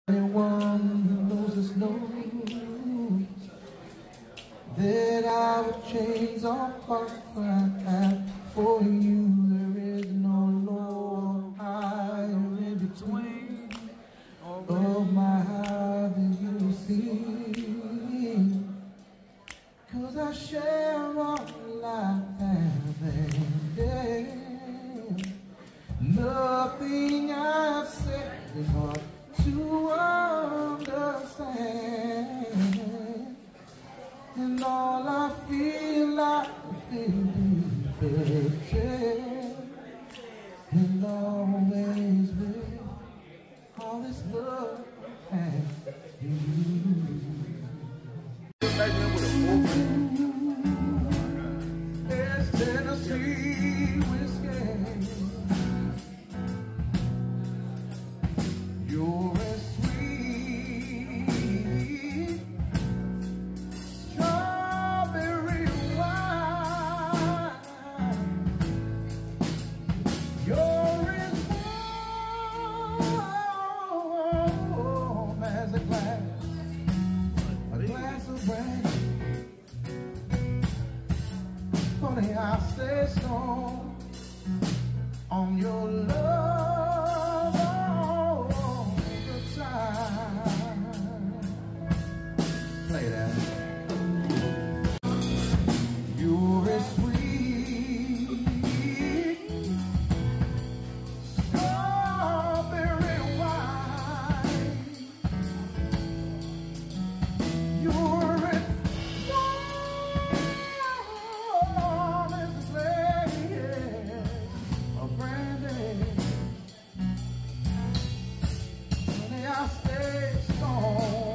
Anyone who knows us knows that our chains are far for you. There is no lower higher in between of my heart that you see. 'Cause I share all life and day. Nothing I've said is hard to understand, and all I feel betrayed, and always with all this love and you. There's Tennessee whiskey. You're as sweet strawberry wine. You're as warm as a glass of brandy. Honey, I'll stay strong on your love all the time. Play that. You're as sweet strawberry wine. You're as warm as a glass of brandy. Honey, I'll stay strong